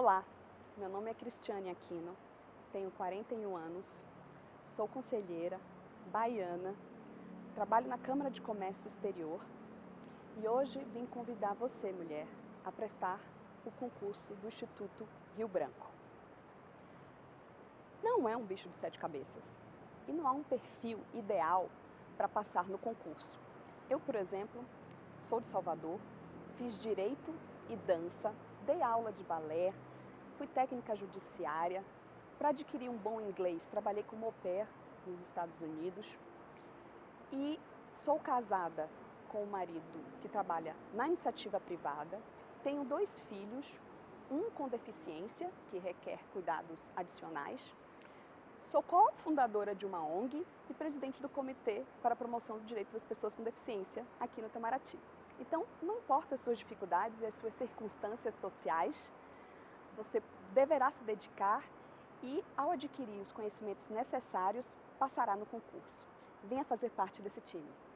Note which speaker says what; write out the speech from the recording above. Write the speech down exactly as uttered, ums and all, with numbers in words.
Speaker 1: Olá, meu nome é Cristiane Aquino, tenho quarenta e um anos, sou conselheira, baiana, trabalho na Câmara de Comércio Exterior e hoje vim convidar você, mulher, a prestar o concurso do Instituto Rio Branco. Não é um bicho de sete cabeças e não há um perfil ideal para passar no concurso. Eu, por exemplo, sou de Salvador, fiz Direito e Dança, dei aula de balé, fui técnica judiciária, para adquirir um bom inglês, trabalhei como au pair nos Estados Unidos e sou casada com um marido que trabalha na iniciativa privada, tenho dois filhos, um com deficiência, que requer cuidados adicionais, sou cofundadora de uma O N G e presidente do Comitê para a Promoção do Direito das Pessoas com Deficiência aqui no Itamaraty. Então, não importa as suas dificuldades e as suas circunstâncias sociais, você deverá se dedicar e, ao adquirir os conhecimentos necessários, passará no concurso. Venha fazer parte desse time.